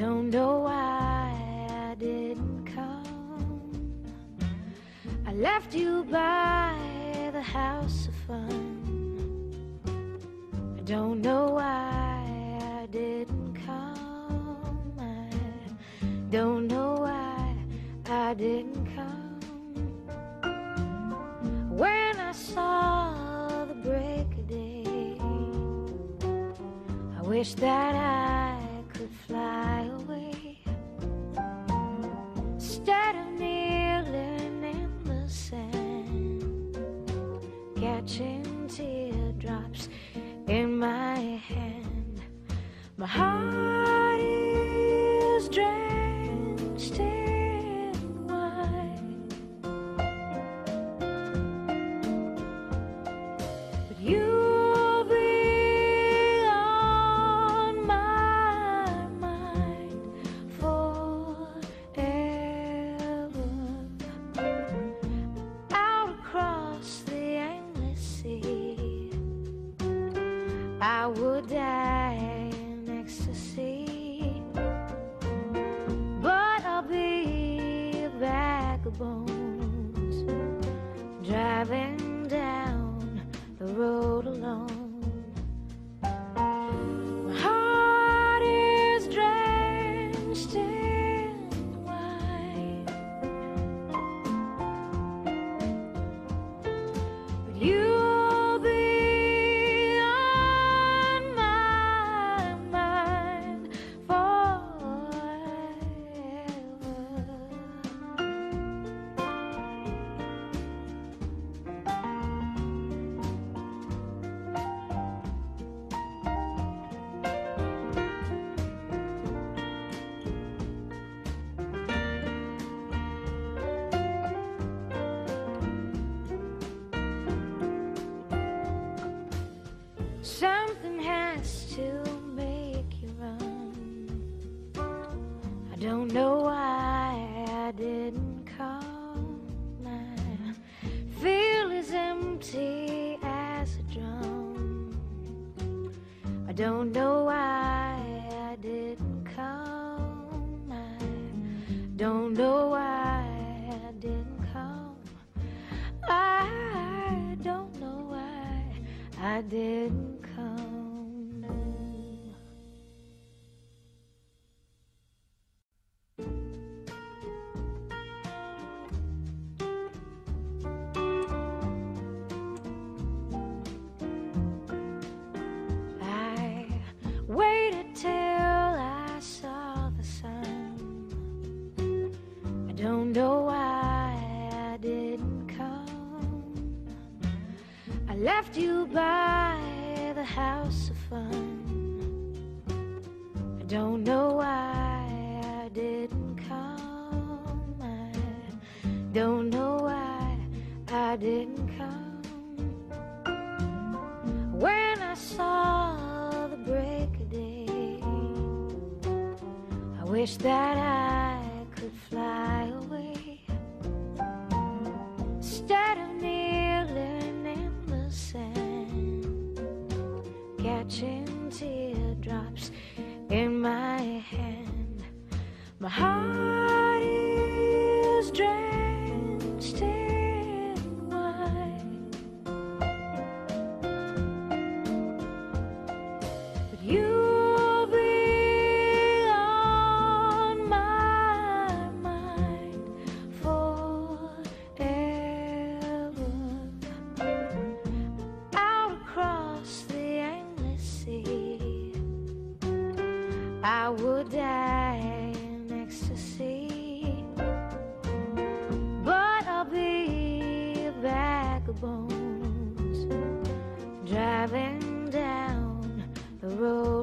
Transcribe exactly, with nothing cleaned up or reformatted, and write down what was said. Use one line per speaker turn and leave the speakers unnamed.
don't know why I didn't come. I left you by the house of fun. I don't know why I didn't come. I don't know why I didn't come. When I saw the break of day, I wish that I could fly away instead of kneeling in the sand, catching teardrops in my hand. My heart is drenched in wine, but you'll be on my mind forever. Out across the endless sea, I would die in ecstasy, but I'll be a bag of bones, driving down the road alone. My heart is drenched in wine, but you'll be on my mind forever. Something has to make you run. I don't know why I didn't come. I feel as empty as a drum. I don't know why I didn't come. I don't know why I didn't come. I don't know why I didn't come. I waited till I saw the sun. I don't know why I didn't come. I left you by the house of fun. I don't know why I didn't come. I don't know why I didn't come. When I saw the break of day, I wish that I could fly away instead of kneeling in the sand, catching teardrops in my hand. My heart is drenched in wine, but you'll be on my mind forever. Out across the endless sea, I would die in ecstasy, but I'll be a bag of bones, driving down the road